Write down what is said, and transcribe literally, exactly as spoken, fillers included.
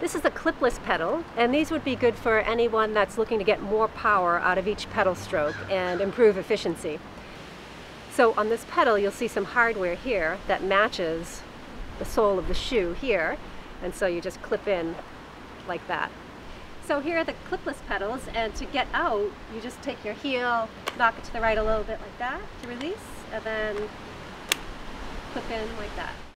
This is a clipless pedal, and these would be good for anyone that's looking to get more power out of each pedal stroke and improve efficiency. So on this pedal, you'll see some hardware here that matches the sole of the shoe here, and so you just clip in like that. So here are the clipless pedals, and to get out, you just take your heel, knock it to the right a little bit like that to release, and then clip in like that.